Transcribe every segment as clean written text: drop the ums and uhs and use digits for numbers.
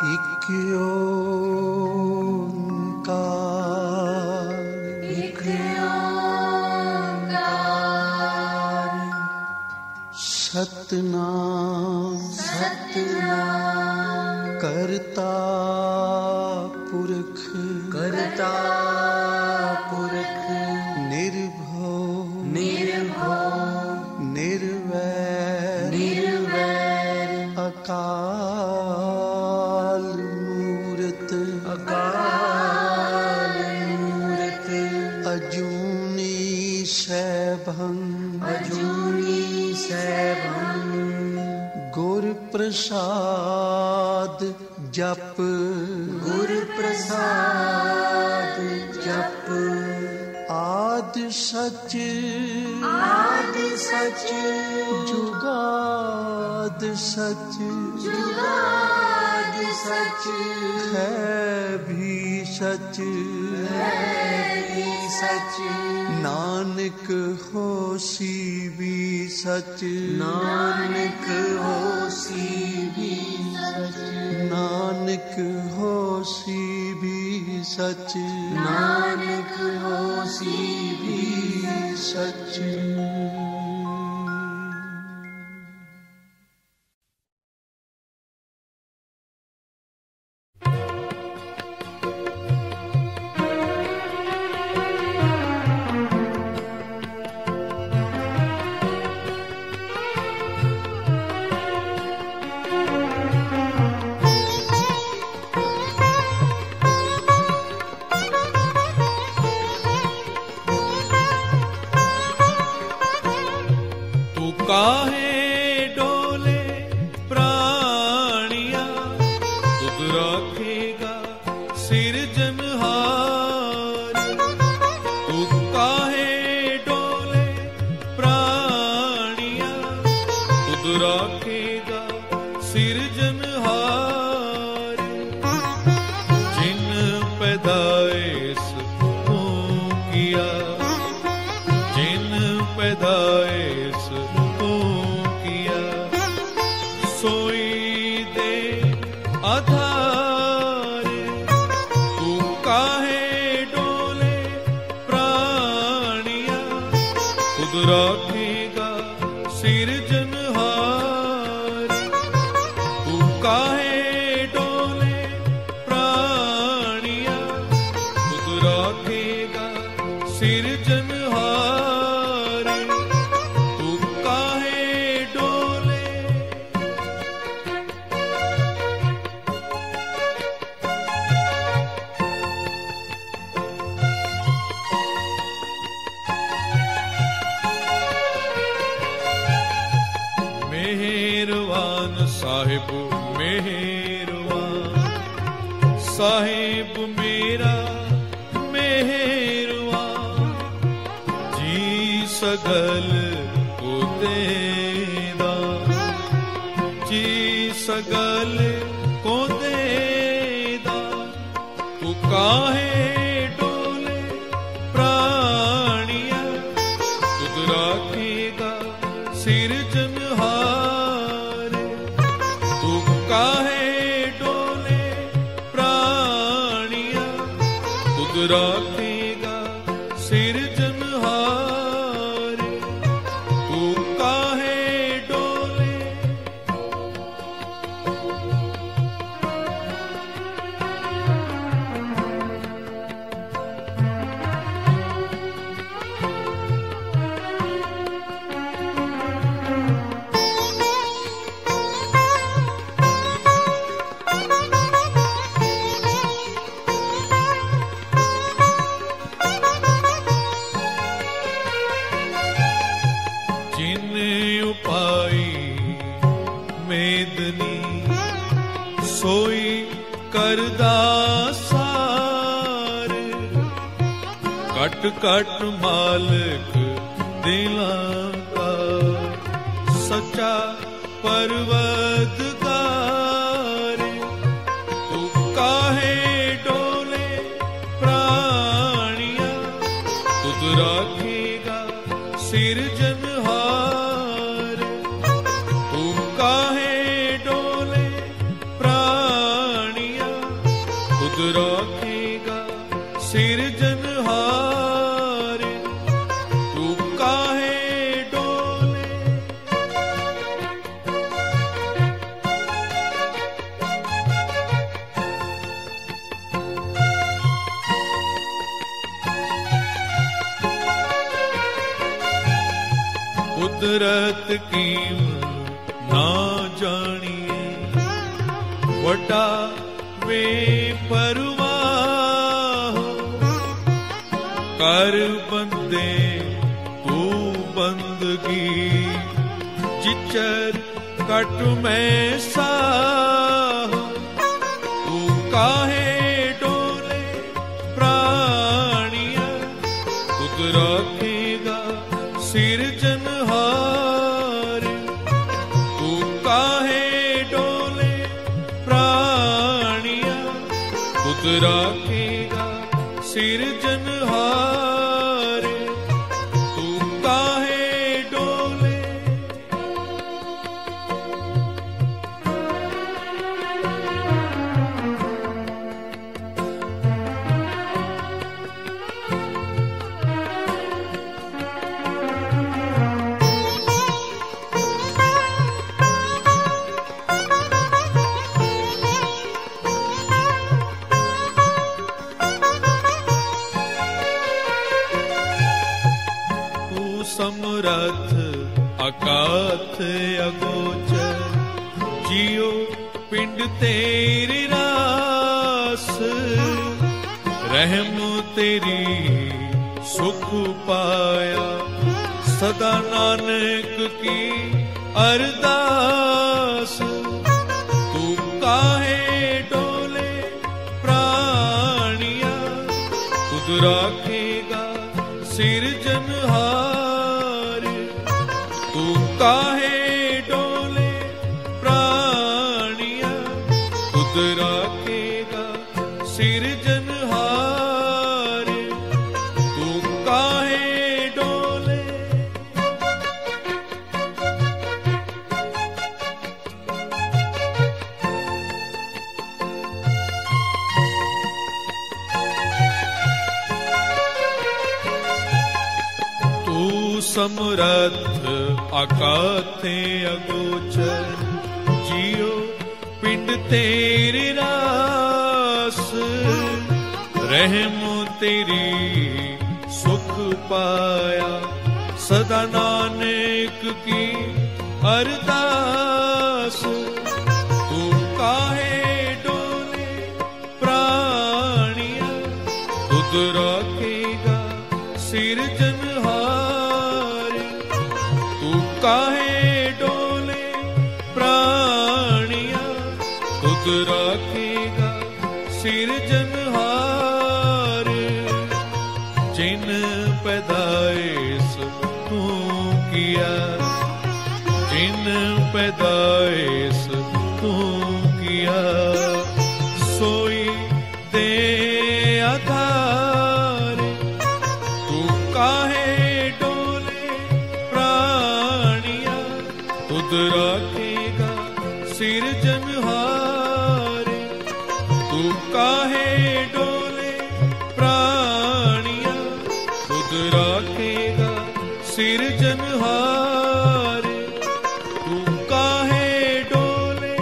एक ओंकार, एक ओंकार, सतनाम सतनाम, करता पुरख, करता पुरख, निर्भव निर्भव, निर्वैर निर्वैर, अकाल मूरत, अकाल मूरत, अजूनी सैभं, अजूनी सैभं, गुर प्रसाद जप, गुर प्रसाद जप, आद सच, आद सच, जुगाद सच, जुगाद सच, है भी सच, है भी सच, नानक होसी भी सच, नानक होसी भी सच, नानक होसी भी सच, नानक होसी भी सच। काहे डोले प्राणिया, तुद रखेगा सिरजनहार। तू काहे डोले प्राणिया, तुद रखेगा सिरजनहार। जिन पैदाइश तू किया, जिन पैदाइश आधारे। तू काहे डोले प्राणिया, खुद रखेगा सिरजनहार। तू काहे डोले प्राणिया, खुद रखेगा सिरजनहार। तू काहे डोले मेहरबान साहिब, मेहरबान साहिब मेरा मेहरबान। जी सगल को देदा, जी सगल को देदा। तू काहे डोले प्राणिया, तुद रखेगा सिरजनहार। तू काहे डोले प्राणिया, तुद रखेगा सिरजनहार। तू काहे डोले सोई करदा सार। कट कट मालिक दिलां का, सच्चा परवदगार। तू काहे डोले प्राणिया, तुद रखेगा सिरजनहार। तू काहे डोले प्राणिया, कुदरत कीम ना जानिए, वटा वे परवाह कर बंदे तू बंदगी, जिचर कट में साह तू काहे डोले प्राणिया, खुद रखेगा सिरजनहार, तू काहे डोले प्राणिया, खुद रखेगा सिरजनहार, तू काहे डोले। समरथ अकाथ अगोचर, जियो पिंड तेरी रास, रहम तेरी सुख पाया, सदा नानक की अरदास, तू काहे डोले प्राणिया, खुद राखेगा सिरजनहार, तू काहे डोले प्राणिया, खुद राखेगा सिरजनहार, तू काहे डोले। समरथ अकाथे अगोचर, जियो पिंड तेरी रास, रहम तेरी सुख पाया, सदा नानक की अरदास, तू काहे डोले प्राणिया, खुद रखेगा सिरजनहार, तू काहे डोले प्राणिया, खुद रखेगा सिरजनहार, जिन पैदाइश तू किया, जिन पैदाइश तू किया, सोई दे आधार, तू काहे डोले प्राणिया, खुद रखेगा सिरजनहार, तू काहे डोले प्राणिया, खुद रखेगा सिरजनहार, तू काहे डोले।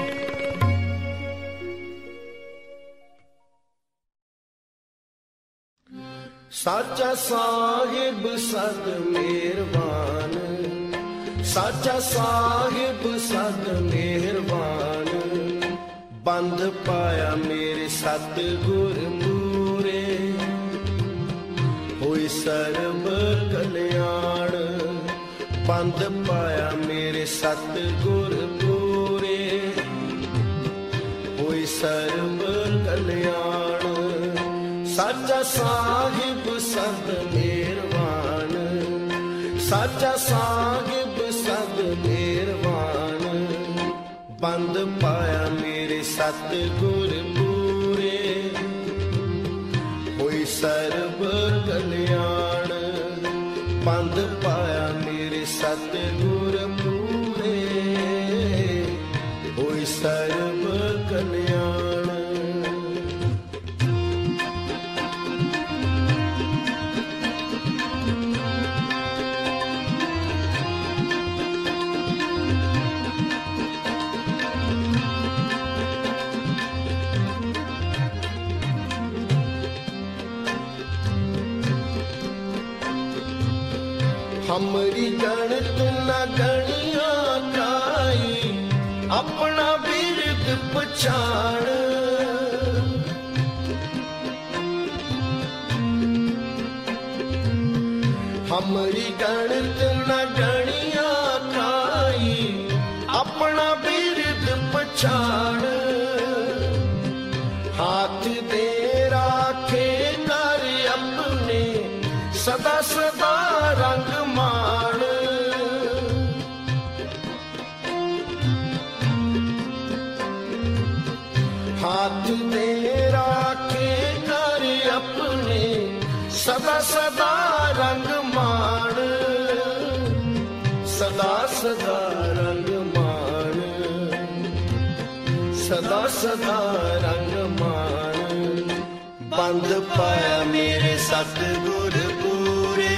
साचा साहिब सद मेहरबान, साचा साहिब सद मेहरबान, बंद पाया मेरे सतगुर मूरे, होई सर्ब कल्याण, बंद पाया मेरे सतगुर मूरे, होई सर्ब कल्याण। साचा साहिब सद मेहरबान, साचा साहिब सद मेहरबान, बंद पाया मेरे सतगुर मूरे, होई सर्ब कल्याण, बंद पाया मेरे सतगुर मूरे, होई सर्ब कल्याण। हमरी गणत न गणिया काई, अपना बिरद पछाण। हमरी गणत न गणिया काई, अपना बिरद पछाण। हाथ दे राखे कर अपने, सदा सदा रंग मान। हाथ दे राखे कर अपने, सदा सदा रंग मान। सदा सदा रंग मान, सदा सदा रंग मान। बंद पाया मेरे सतगुर पूरे,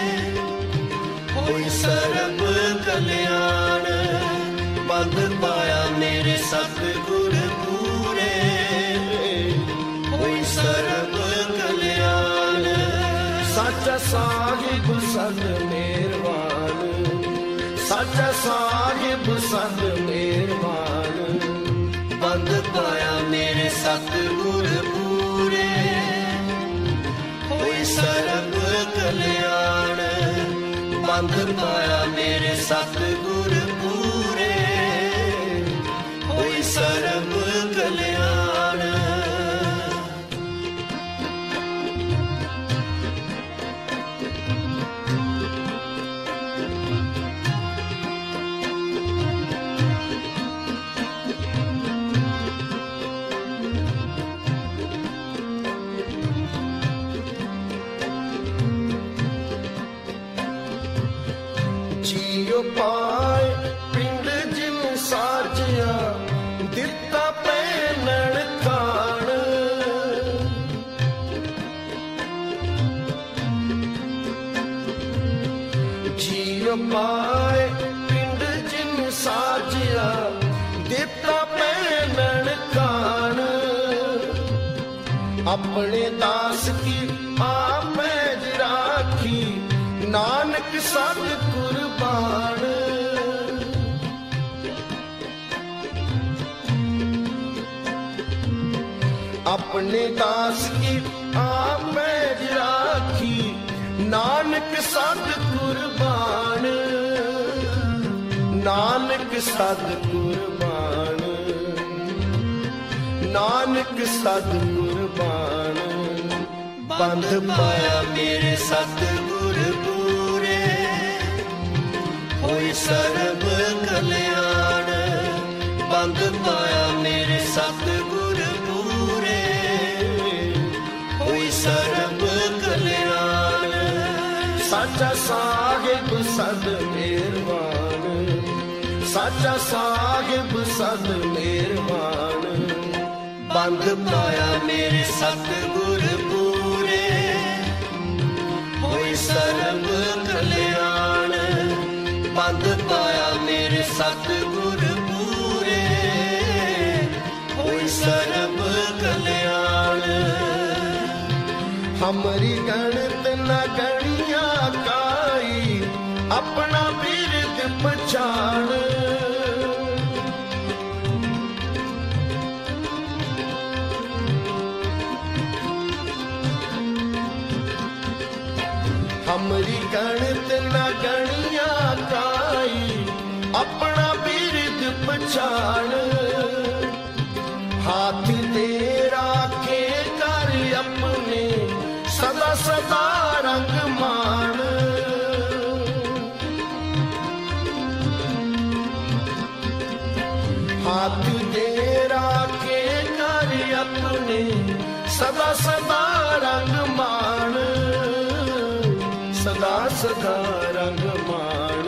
होई सर्ब कल्याण। बंद पाया मेरे सतगुर पूरे, होई सर्ब कल्याण। साचा साहिब सद मेहरबान, साचा साहिब सद मेहरबान। बंद पाया मेरे सतगुर पूरे, होई सर्ब कल्याण। बंद पाया मेरे सतगुर पूरे, होई सर्ब कल्याण। पाए पिंड जिन साजिया, दिता पैनण खान। जियो पाए पिंड जिन साजिया, दिता पैनण खान। अपने दास की आप राखी, नानक सद कुर्बान। अपने दास की आप राखी, नानक सद कुर्बान। नानक सद कुर्बान, नानक सद कुर्बान। बंद पाया मेरे सतगुर पूरे, होई सर्ब कल्याण। बंद पाया मेरे सतगुर पूरे, होई सर्ब कल्याण। साचा साहिब सद मेहरबान, साचा साहिब सद मेहरबान। बंद पाया मेरे सतगुर पूरे, होई सर्ब कल्याण। बंद पाया मेरे सतगुर पूरे, होई सर्ब कल्याण। हमरी गणत न गणिया काई, अपना बिरद पछाण। हमरी गणत न गणिया काई, अपना बिरद पछाण। हाथ दे राखे कर अपने, सदा सदा रंग मान। हाथ दे राखे कर अपने, सदा सदा रंग मान। सदा सदा रंग मान,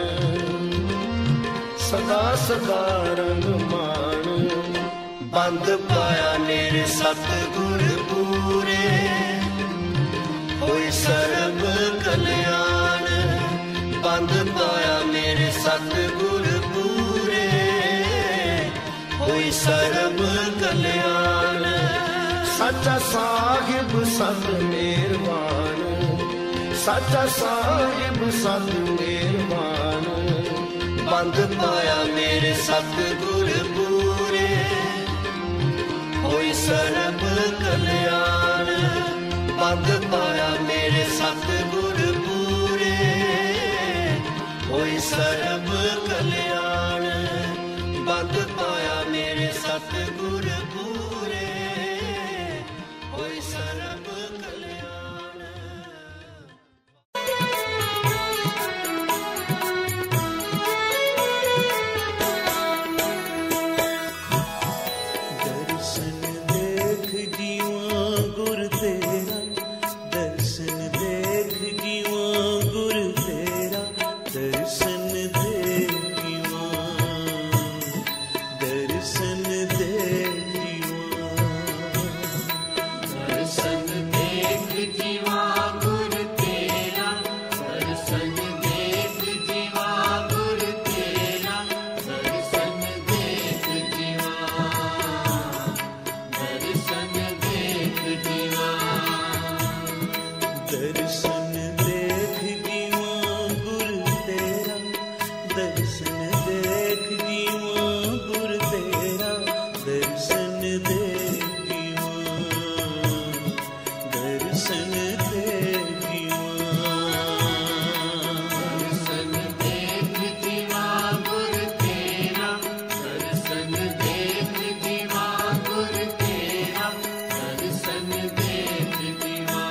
सदा सदा रंग मान। बंद पाया मेरे सतगुर पूरे, होई सर्ब कल्याण। बंद पाया मेरे सतगुर पूरे, होई सर्ब कल्याण। सच्चा साहिब सद मेहरबान, साचा साहिब सत मेहरबान, बंद पाया मेरे सतगुर पूरे, होई सर्ब कल्याण। बंद पाया मेरे सतगुर पूरे, होई सर्ब कल्याण। बंद पाया मेरे सतगुर पूरे, होई सर्ब कल्याण। दर्शन देख जीवा गुर तेरा, दर्शन देख जीवा गुर तेरा, दर्शन देख जीवा, दर्शन देख जीवा, दर्शन देख जीवा गुर तेरा, दर्शन देख जीवा गुर तेरा, दर्शन देख जीवा, दर्शन देख जीवा, दर्शन देख जीवा गुर तेरा, दर्शन देख जीवा गुर तेरा, दर्शन देख जीवा, दर्शन देख जीवा, दर्शन देख जीवा गुर तेरा, दर्शन देख जीवा गुर तेरा, दर्शन देख जीवा,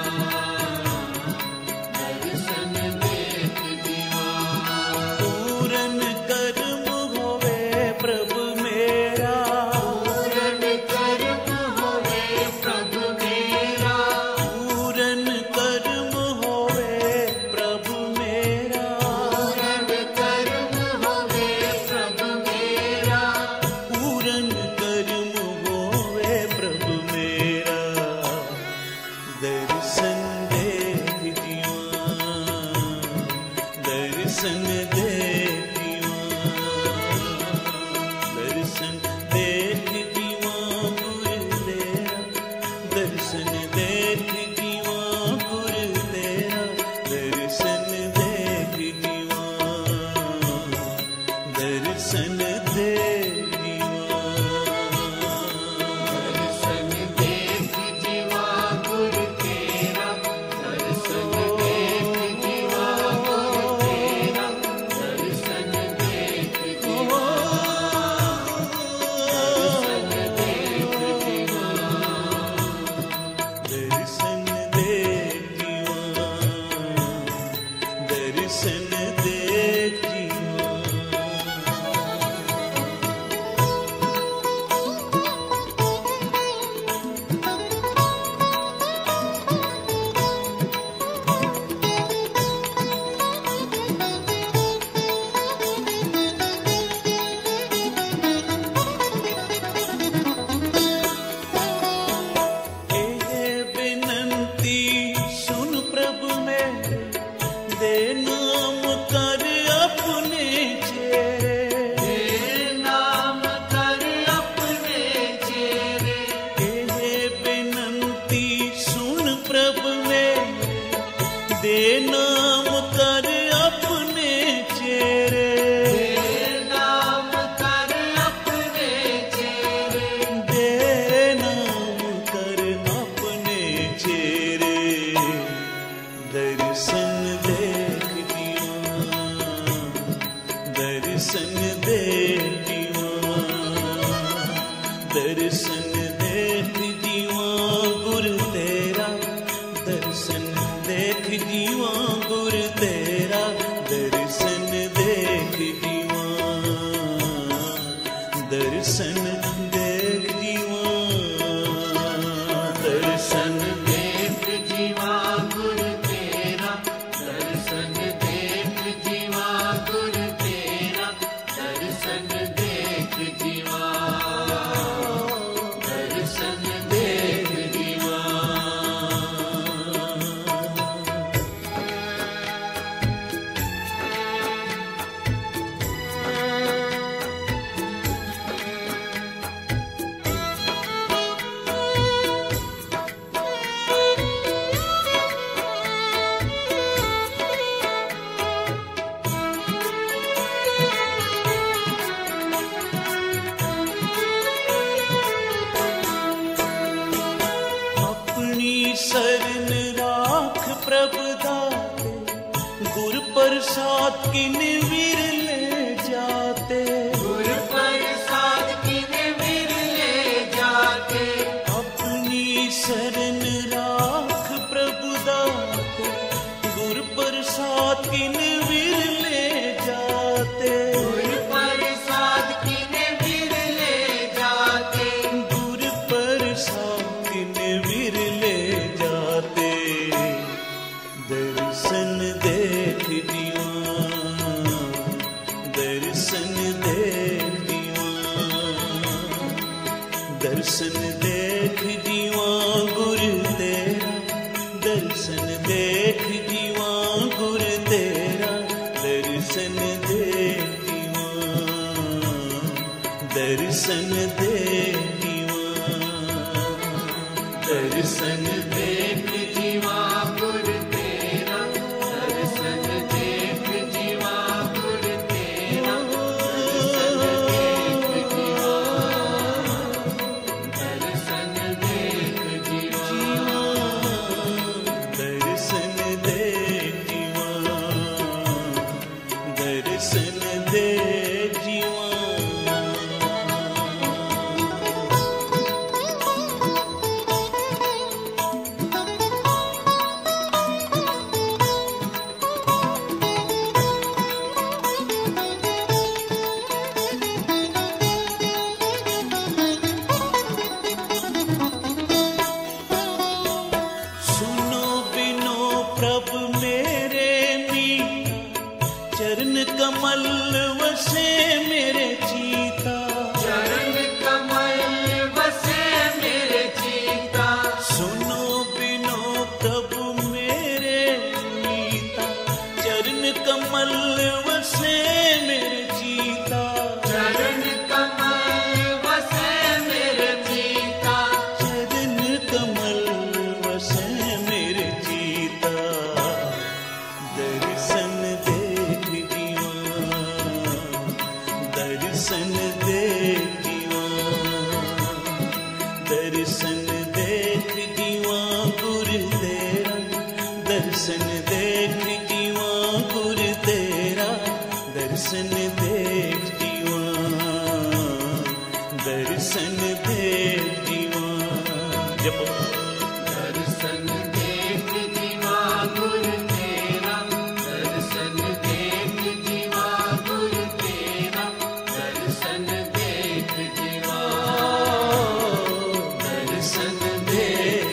दर्शन देख जीवा। पूरन कर्म होवे प्रभु मेरा, पूरन कर्म होवे प्रभु मेरा, पूरन कर्म होवे प्रभु मेरा, पूरन कर्म होवे प्रभु मेरा, पूरन कर्म होवे प्रभु मेरा, दर्शन देख जीवा, दर्शन देख जीवा, दर्शन देख जीवा गुर तेरा, दर्शन देख जीवा गुर तेरा, दर्शन देख जीवा, दर्शन देख जीवा, दर्शन देख जीवा गुर तेरा, दर्शन देख जीवा गुर तेरा, दर्शन देख जीवा, दर्शन देख जीवा, दर्शन देख जीवा, दर्शन देख जीवा। ये बिनती सुन प्रभु मेरे, दे नाम कर अपने चेरे, नाम कर अपने चेरे, ये बिनती सुन प्रभु मेरे, दे नाम कर अपने चेरे, नाम कर अपने चेरे, दे नाम कर अपने चेरे, दर्शन देख जीवा, दर्शन देख जीवा, दर्शन देख जीवा गुर तेरा, दर्शन देख जीवा गुर तेरा, दर्शन देख जीवा, दर्शन देख जीवा, दर्शन देख जीवा गुर तेरा, दर्शन देख जीवा गुर तेरा, दर्शन देख जीवा, दर्शन देख जीवा। प्रसाद किन विरले जाते, गुर प्रसाद किन विरले जाते, अपनी शरण राख प्रभु दाते, गुर प्रसाद किन विरले जाते, गुर प्रसाद किन विरले जाते, गुर प्रसाद किन विरले जाते। दर्शन देख दीवान, दर्शन देख दीवान, दर्शन देख दीवान गुर तेरा, दर्शन देख दीवान गुर तेरा, दर्शन देख दीवान, दर्शन देख दीवान, दर्शन देख जीवा गुर तेरा, दर्शन देख जीवा गुर तेरा, दर्शन देख जीवा, दर्शन देख दीवान, दर्शन देख दीवान। सुनो बिनो प्रभु मेरे मीठा, चरण कमल वसे मेरे चीता, चरण कमल बसे मेरे चीता, सुनो बिनो प्रभु मेरे मीठा, चरण कमल वसे मेरे चीता, चरण कमल बसे मेरे चीता, चरण कमल वसे मेरे चीता। दर्शन देख दीवान, दर्शन देख दीवान, दर्शन देख दीवान गुर तेरा, दर्शन देख दीवान गुर तेरा, दर्शन देख दीवान, दर्शन देख दीवान। जपो दर्शन देख जीवा गुर तेरा, दर्शन देख जीवा गुर तेरा, दर्शन देख जीवा, दर्शन देख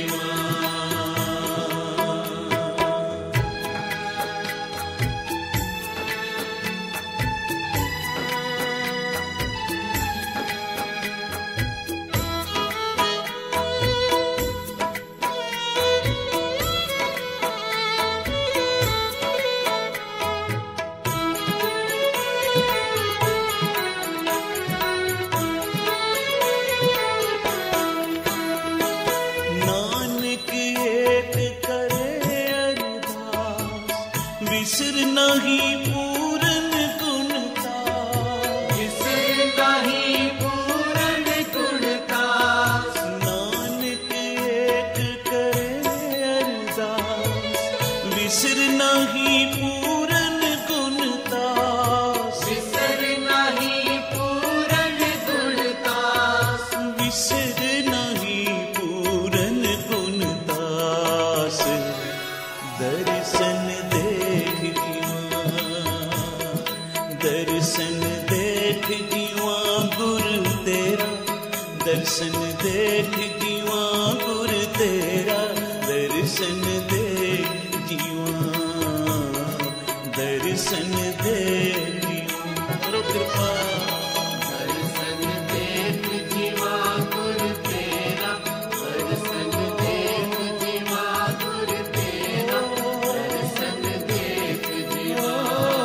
नानक एक करे अरदास, विसर नहीं पूरन गुणता, विसर नहीं पूरन गुणतास, नानक एक करे अरदास, विसर नहीं पूरन गुणतास, विसर नहीं पूरन गुणतास, विसर नहीं पूरन गुणदास। दर्शन देख दीवान, दर्शन देख दीवान गुर तेरा, दर्शन देख दीवान गुर तेरा, दर्शन देख दीवान, दर्शन देख दीवान। करो कृपा दर्शन देख जीवा गुर तेरा, दर्शन देख जीवा गुर तेरा, दर्शन देख जीवा,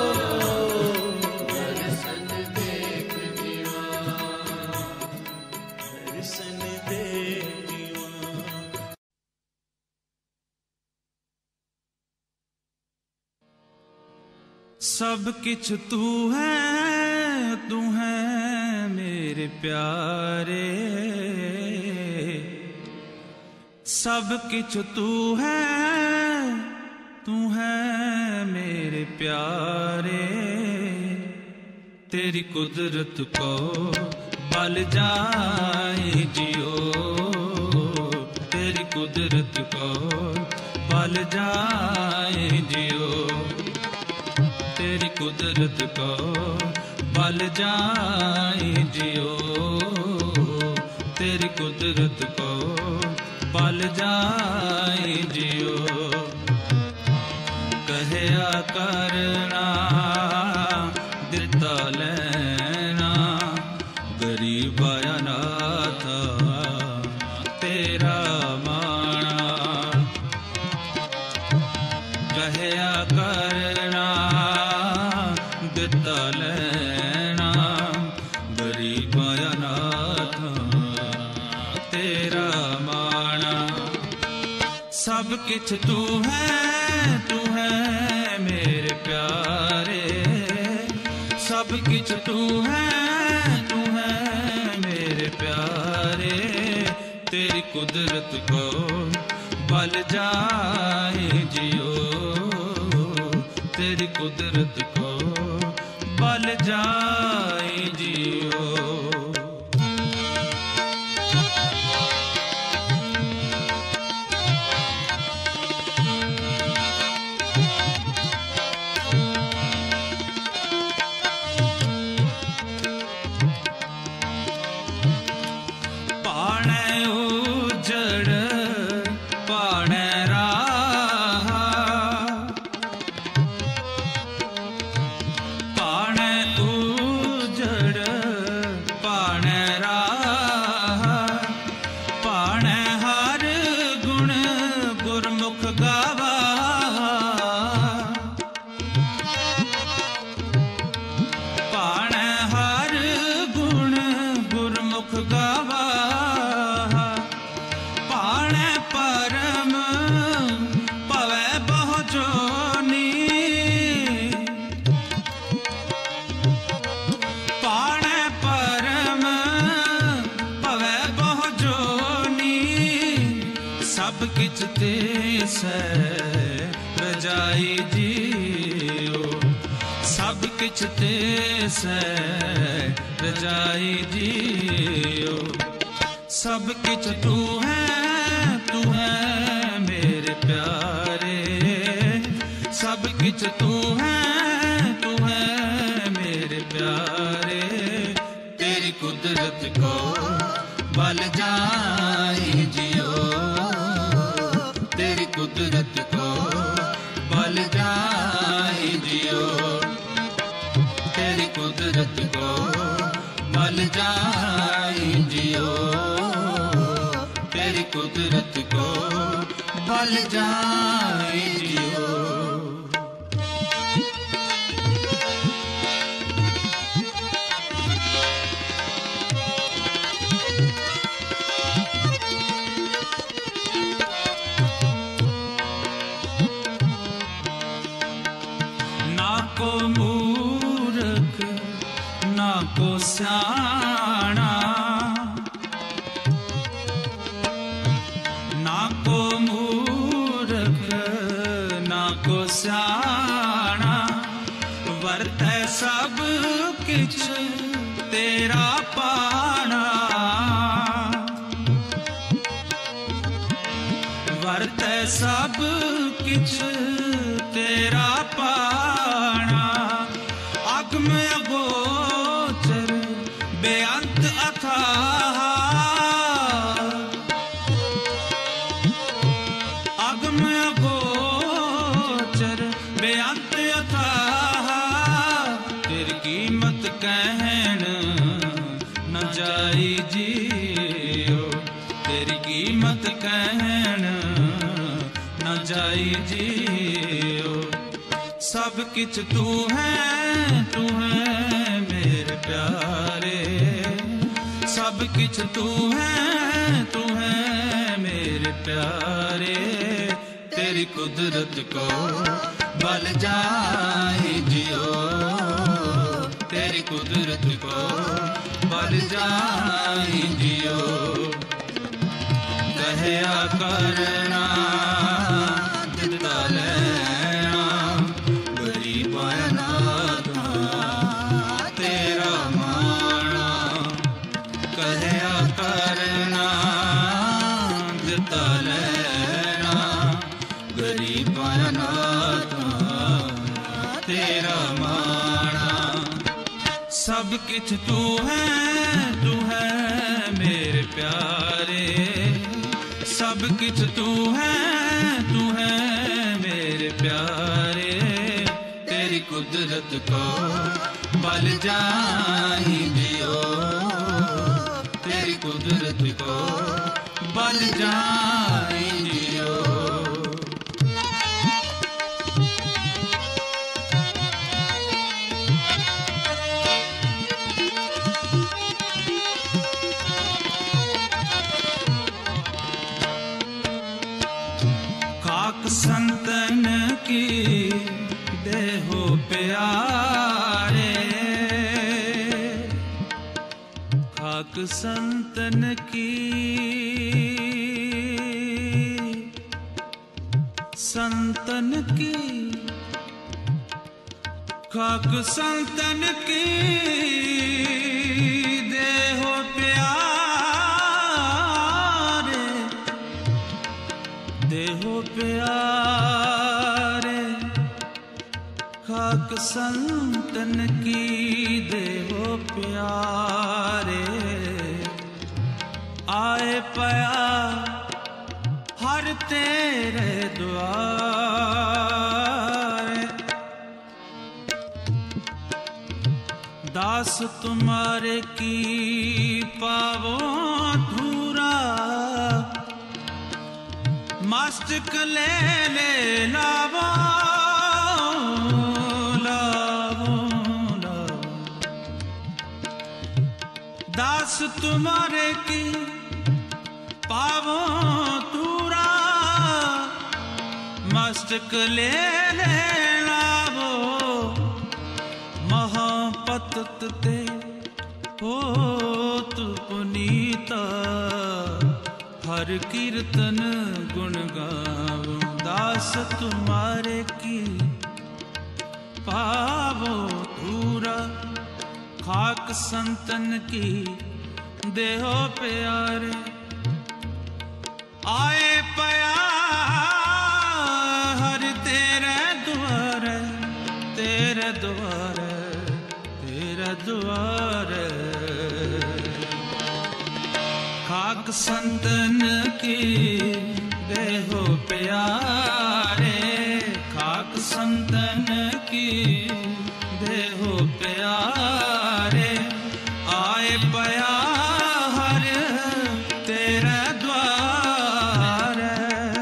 दर्शन देख जीवा, दर्शन देख दीवान। सब किछ तू है मेरे प्यारे, सब किछ तू है मेरे मेरे प्यारे, तेरी कुदरत को बल जाए जियो, तेरी कुदरत को बल जाए जियो, तेरी कुदरत को बल जाए जियो, तेरी कुदरत को बल जाए जियो। कहया करना दिता लेना, गरीब आया नाथ तेरा माना। कहया करना दिता लेना, गरीब आया नाथ तेरा माना। सब किछ तू है मेरे प्यारे, सब किछ तू है मेरे प्यारे, तेरी कुदरत को बल जाए जियो, तेरी कुदरत को बल जाए जियो। रजाई जियो, सब किछ ते से रजाई जियो। सब किछ तू है मेरे प्यारे, सब किछ तू है मेरे प्यारे, तेरी कुदरत को बल जाए जियो, तेरी कुदरत को बल जाए जियो, तेरी कुदरत को बल जाए जियो, तेरी कुदरत को बल जाए जियो। को मूर्ख ना को स्याणा, ना को मूर्ख ना को स्याणा, वरतै सब किछ तेरा पाना, वरतै सब किछ तेरा पाना। अगम अगोचर बेअंत अथाह, अगम अगोचर बेअंत अथाह, तेरी कीमत कहन न जाई जियो, तेरी कीमत कहन न जाई जियो। सब किछ तू है मेरे प्यारे, सब किछ तू है मेरे प्यारे, तेरी कुदरत को बल जाए जियो, तेरी कुदरत को बल जाए जियो। कहया करना दिता लेना, गरीब सब किछ तू है मेरे प्यारे, सब किछ तू है मेरे प्यारे। तेरी कुदरत को बल जाहि जियो, तेरी कुदरत को बल जाहि जियो। खाक संतन की देहो प्यारे, खाक संतन की, संतन की, खाक संतन की देहो प्यारे, देहो प्यारे। खाक संतन की देहो प्यारे, आए पया हर तेरे द्वारे। दास तुम्हारे की पावो धूरा, मस्तक ले लावो लावो लावो। दास तुम्हारे की पावो तूरा, मस्तक ले लावो। महापतत ते हो तु पुनीता, हर कीर्तन गुण गावो। दास तुम्हारे की पावो धूरा, खाक संतन की देहो प्यारे। आए पया हर तेरे द्वारे, तेरे द्वारे, तेरे द्वारे। खाक संतन की देहो प्यारे, खाक संतन की देहो प्यारे। आए पया हर तेरे द्वारे,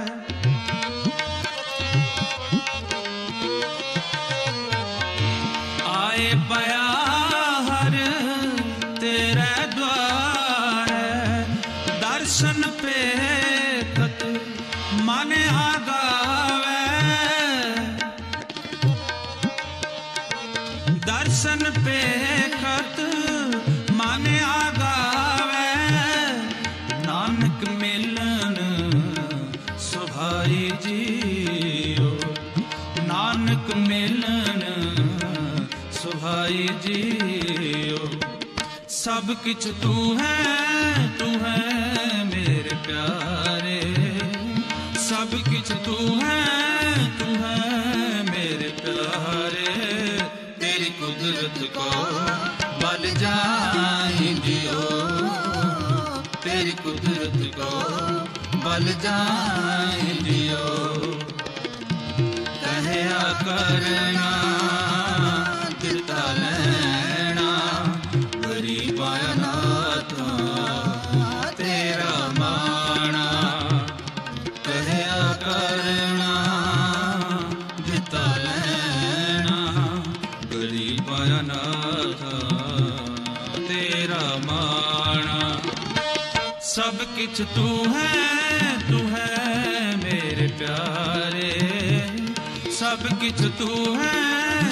आए पया हर तेरे द्वारे। दर्शन पे कत मन आगावे, दर्शन पे कत मन आगावे। नानक मिलन सुभाई जियो, नानक मिलन सुभाई जियो। सब किछ तू है मेरे प्यारे, सब किछ तू है मेरे प्यारे। तेरी कुदरत को बल जाहि जियो, तेरी कुदरत को बल जाहि जियो। कहया करना दिता लेना, गरीब अनाथ तेरा माना। कहया करना दिता लेना, गरीब अनाथ तेरा माना। सब किछ तू है मेरे प्यारे, सब किछ तू है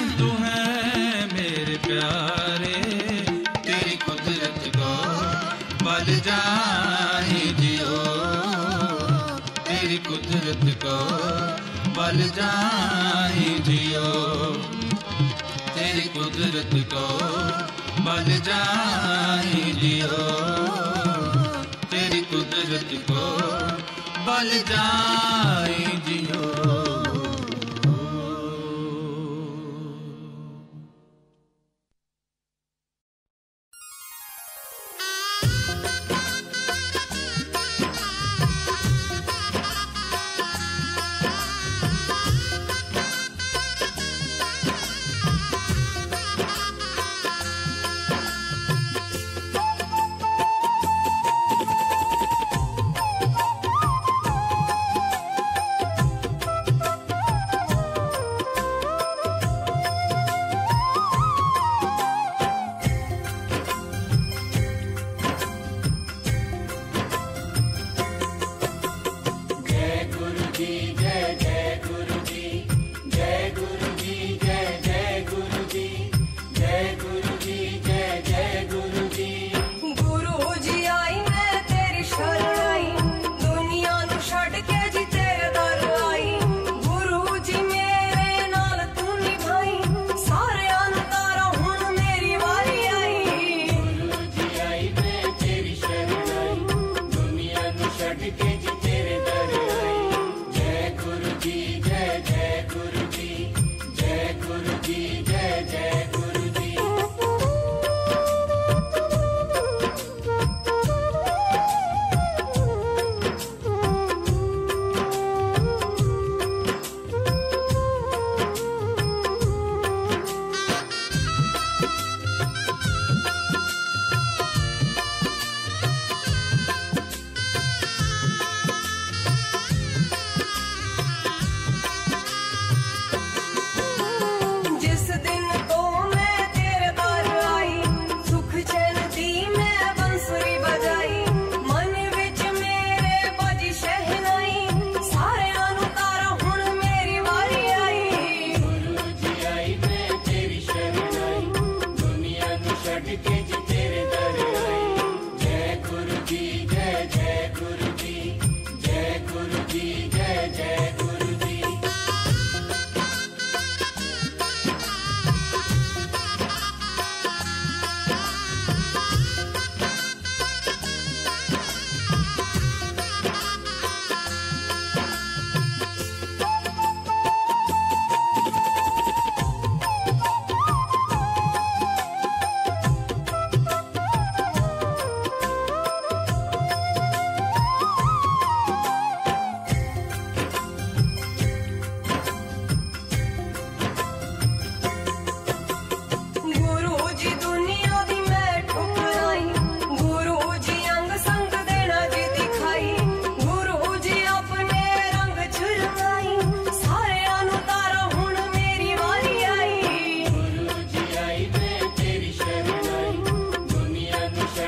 मेरे प्यारे। तेरी कुदरत को बल जाहि जियो, तेरी कुदरत को बल जाहि जियो, तेरी कुदरत को बल जाहि जियो, तेरी कुदरत को बल जाहि जियो।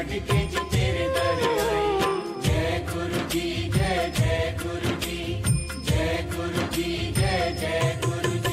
सज के जो तेरे दर आई। जय गुरु जी, जय जय गुरु जी, जय गुरु जी, जय जय गुरु जी।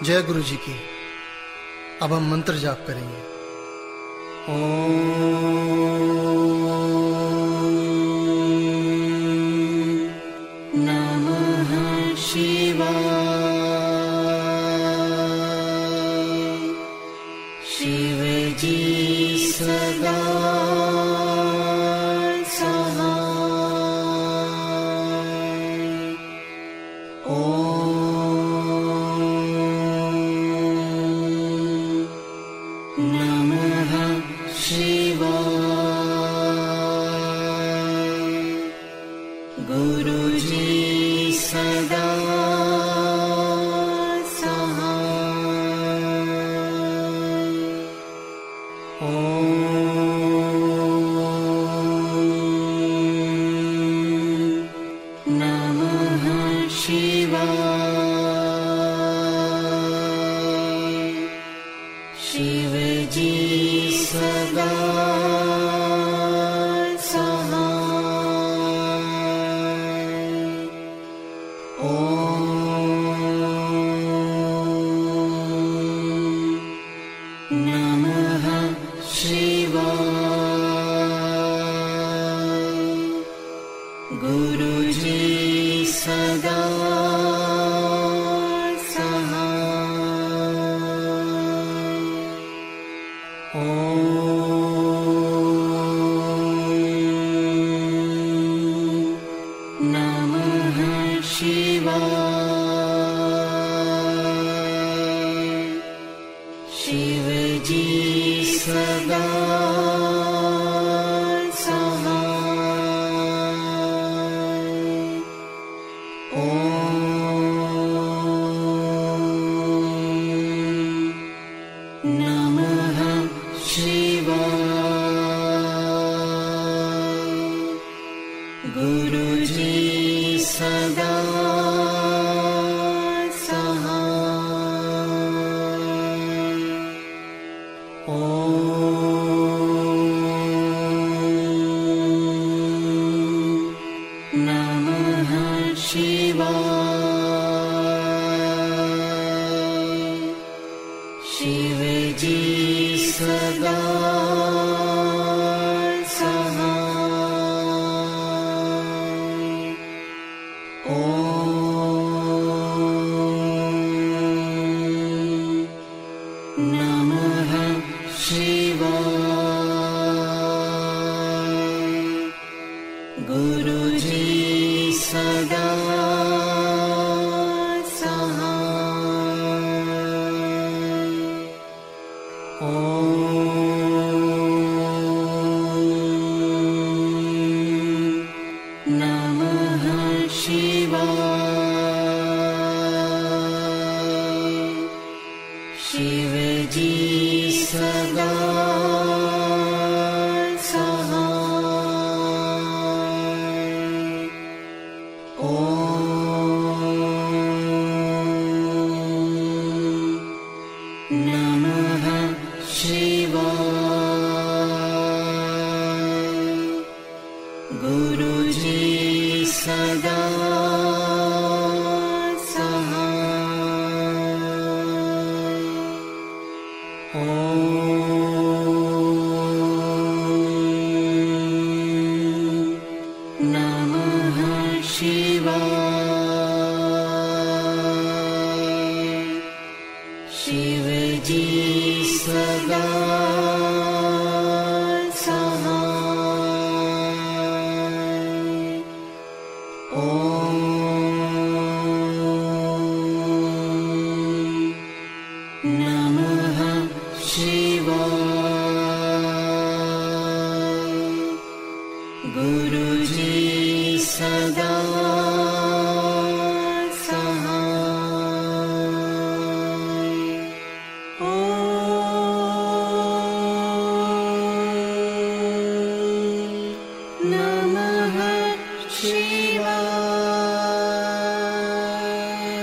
जय गुरु जी की। अब हम मंत्र जाप करेंगे। नमः शिवाय। शिव जी सदा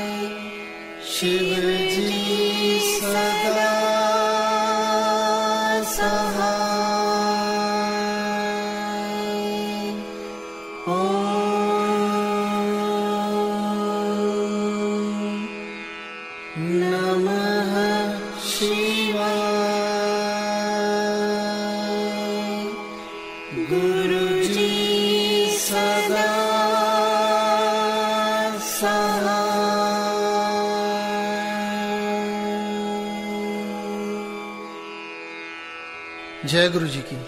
शिव जी सदा शिवाय। गुरु जी सदा सहाय। जय गुरु जी की।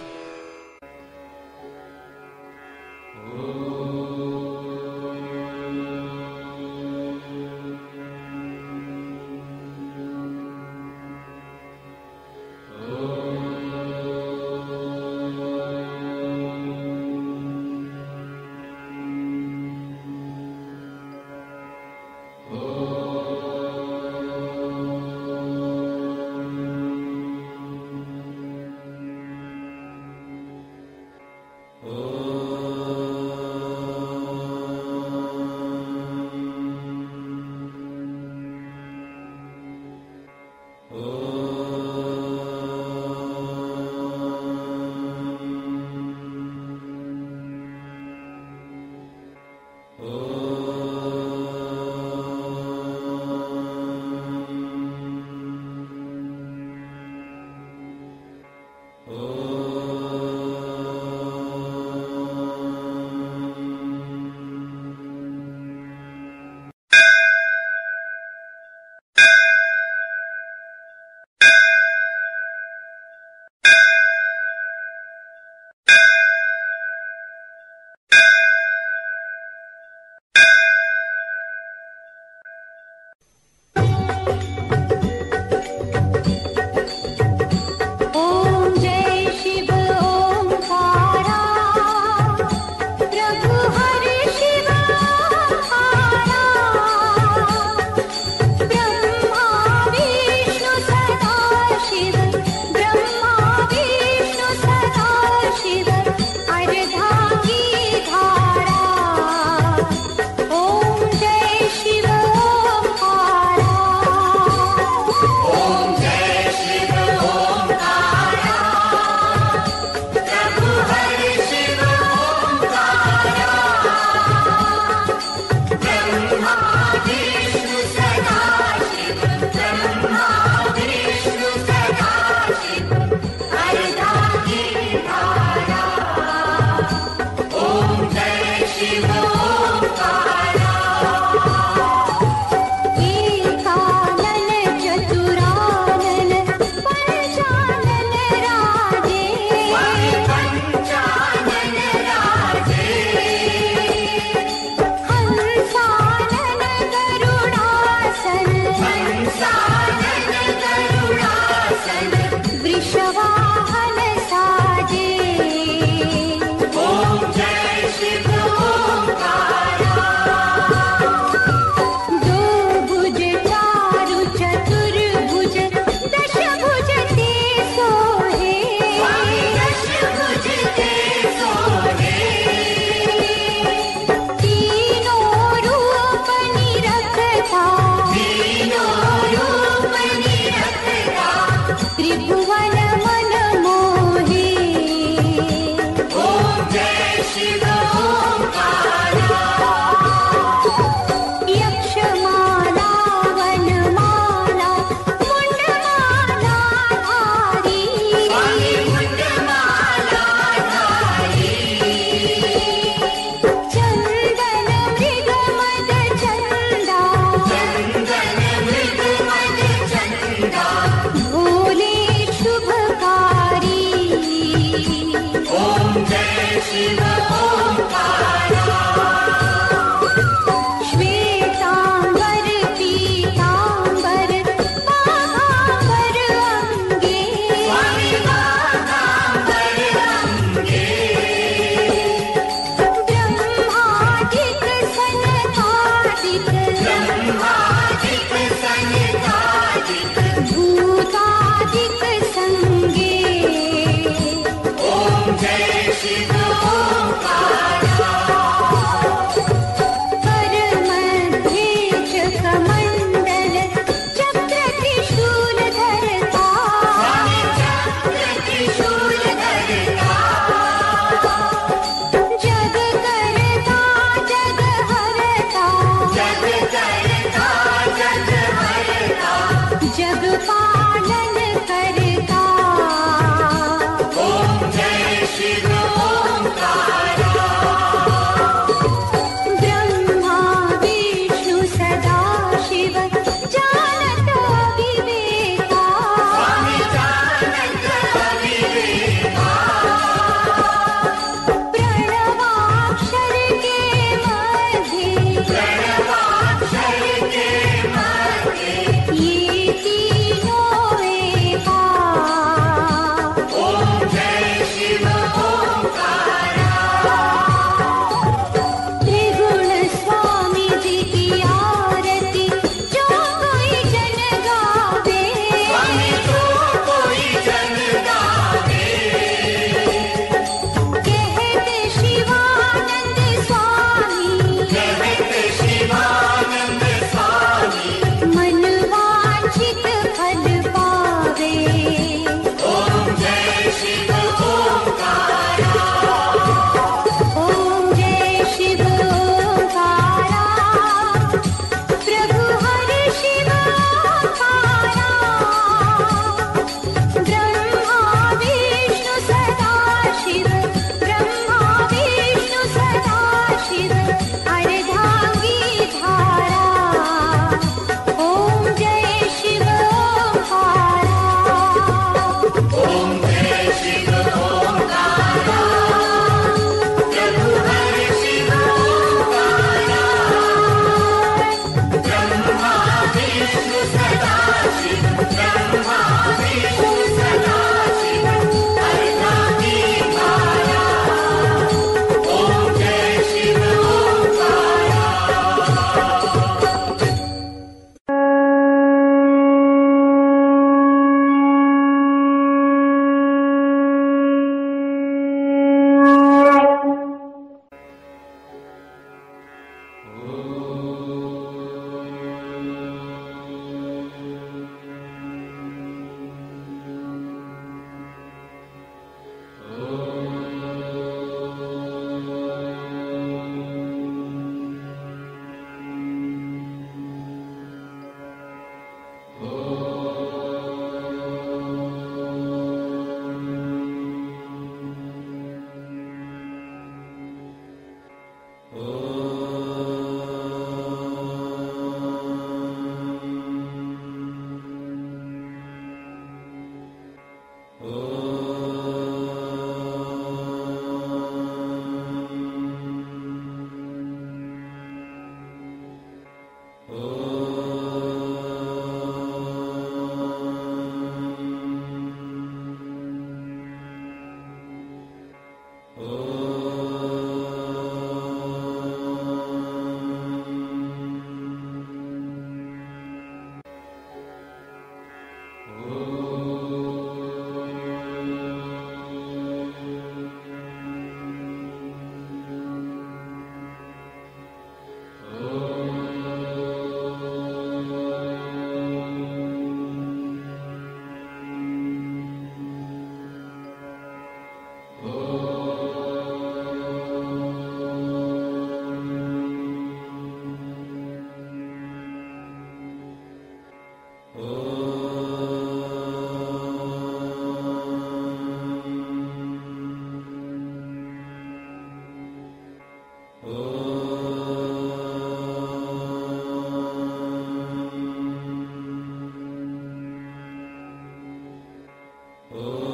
ॐ